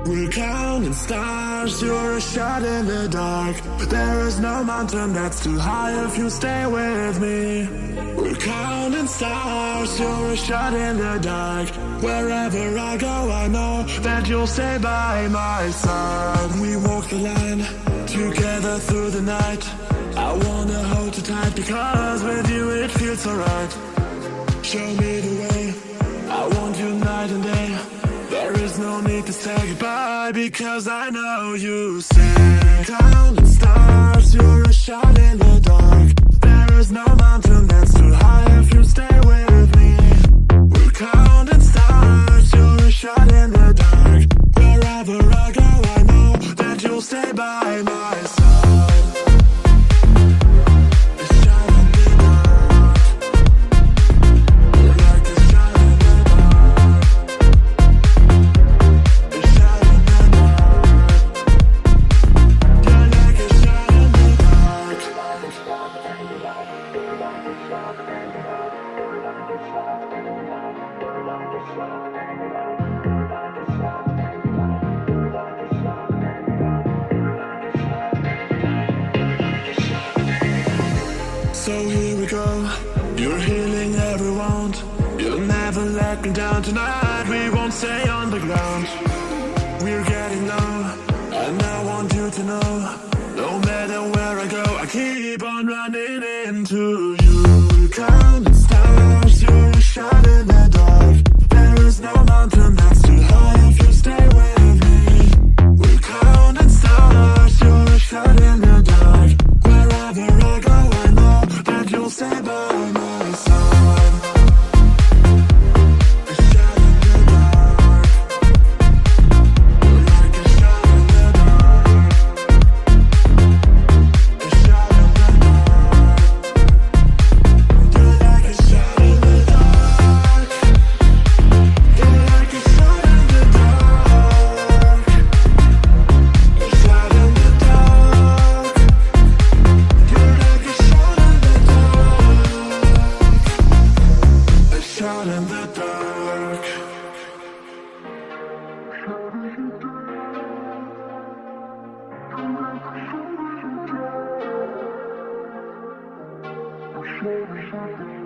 We're counting stars, you're a shot in the dark. There is no mountain that's too high if you stay with me. We're counting stars, you're a shot in the dark. Wherever I go, I know that you'll stay by my side. We walk the line, together through the night. I wanna hold you tight because with you it feels so right. Show me the way, I want you night and day. There is no need to say goodbye because I know you say counting stars, you're a shot in the dark. There is no mountain that's too high if you stay with me. We're counting stars, you're a shot in the dark. Wherever I go, I know that you'll stay by my side. So here we go, you're healing every wound. You'll never let me down tonight. We won't stay on the ground. We're getting low, and I want you to know, no matter where I go, I keep on running into you. We're counting stars, you're a shot in the dark. There is no mountain that's too high if you stay with me. We're counting stars, you're a shot in the dark. Wherever I go, I know that you'll stay by my side. A shot in the dark. You're like a shot in the dark. A shot in the dark. You're like a shot in the dark. You're like a shot in the dark. A shot in the dark. You're like a shot in the dark. A shot in the dark. Shot in the dark.